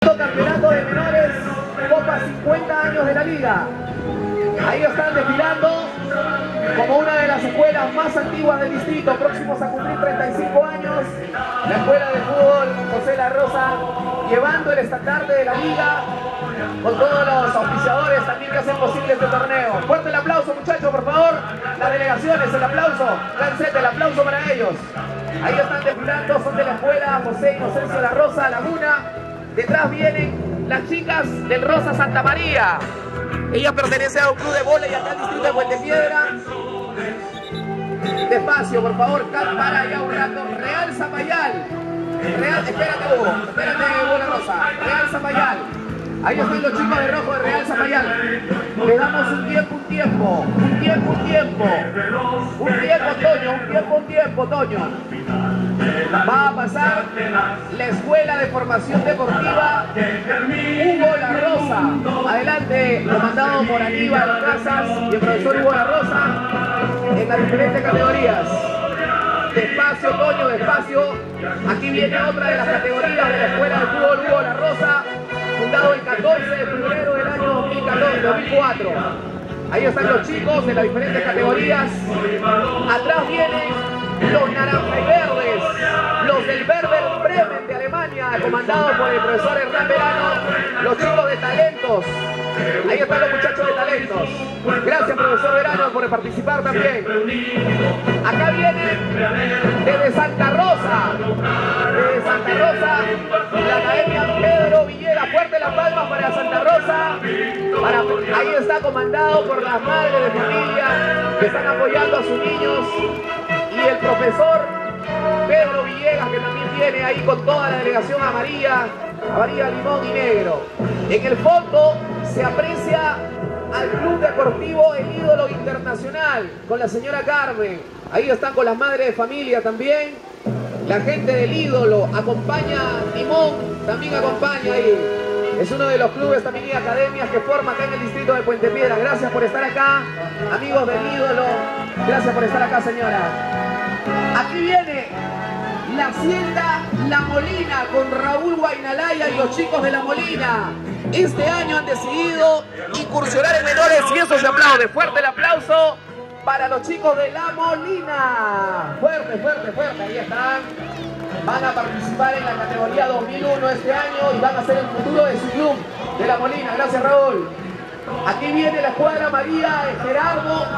Campeonato de menores, Copa 50 años de la liga. Ahí están desfilando como una de las escuelas más antiguas del distrito, próximos a cumplir 35 años, la escuela de fútbol José La Rosa, llevando el estandarte de la liga con todos los auspiciadores también que hacen posible este torneo. Fuerte el aplauso, muchachos, por favor. Las delegaciones, el aplauso. Lancete, el aplauso para ellos. Ahí están desfilando, son de la escuela José Inocencio La Rosa, Laguna. Detrás vienen las chicas del Rosa Santa María. Ellas pertenecen a un club de vóley acá al distrito de Puente Piedra. Despacio, por favor, para allá un rato. Real Zapayal. Espérate, Hugo. Espérate, Hugo La Rosa. Real Zapayal. Ahí están los chicos de rojo de Real Zapayal. Le damos un tiempo, Toño. Va a pasar la Escuela de Formación Deportiva Hugo La Rosa. Adelante, comandado por Aníbal Casas y el profesor Hugo La Rosa en las diferentes categorías. Despacio, Toño, despacio. Aquí viene otra de las categorías de la Escuela de Fútbol Hugo La Rosa, fundado el 14 de febrero del año 2004. Ahí están los chicos de las diferentes categorías. Atrás vienen los naranja y verdes, los del Werder Bremen de Alemania, comandados por el profesor Hernán Verano, los chicos de talentos. Ahí están los muchachos de talentos. Gracias, profesor Verano, por participar también. Acá vienen desde Santa Rosa, la Academia Pedro Villegas. Fuerte las palmas para Santa Rosa. Ahí está comandado por las madres de familia que están apoyando a sus niños. Y el profesor Pedro Villegas, que también viene ahí con toda la delegación amarilla, limón y negro. En el fondo se aprecia al Club Deportivo El Ídolo Internacional, con la señora Carmen. Ahí están con las madres de familia también. La gente del Ídolo acompaña, Limón también acompaña ahí. Es uno de los clubes también y academias que forma acá en el distrito de Puente Piedra. Gracias por estar acá, amigos del Ídolo. Gracias por estar acá, señora. Aquí viene la Hacienda La Molina con Raúl Guainalaya y los chicos de La Molina. Este año han decidido incursionar en menores y eso se aplaude. Fuerte el aplauso para los chicos de La Molina. Fuerte. Ahí están. Van a participar en la categoría 2001 este año y van a ser el futuro de su club de La Molina. Gracias, Raúl. Aquí viene la escuadra María de Gerardo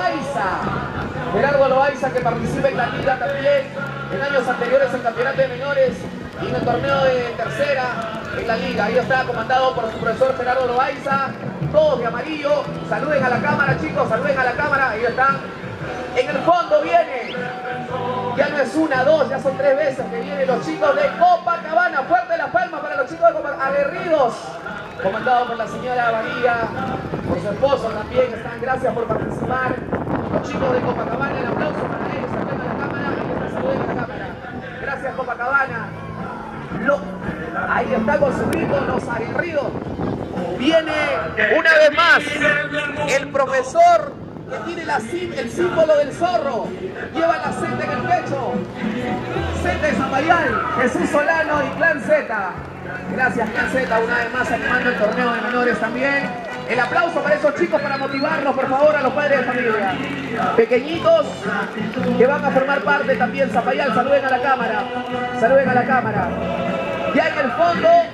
Loaiza, que participa en la liga también en años anteriores en campeonato de menores y en el torneo de tercera en la liga. Ahí está comandado por su profesor Gerardo Loaiza, todos de amarillo. Saluden a la cámara, chicos, saluden a la cámara. Ahí están. En el fondo viene, ya no es una, dos, ya son tres veces que vienen los chicos de Copacabana. Fuerte las palmas para los chicos de Copacabana, aguerridos, comandado por la señora Bahía, por su esposo también están. Gracias por participar. Los chicos de Copacabana, el aplauso para ellos, saluden a la cámara, ahí está, saluden a la cámara. Gracias, Copacabana. Ahí está con su grito, los aguerridos. Viene una vez más el profesor que tiene el símbolo del zorro, lleva la Z en el pecho, Z de Zapayal, Jesús Solano y Clan Z. Gracias, Clan Z, una vez más animando el torneo de menores también. El aplauso para esos chicos para motivarnos, por favor, a los padres de familia. Pequeñitos que van a formar parte también, Zapayal, saluden a la cámara, Ya en el fondo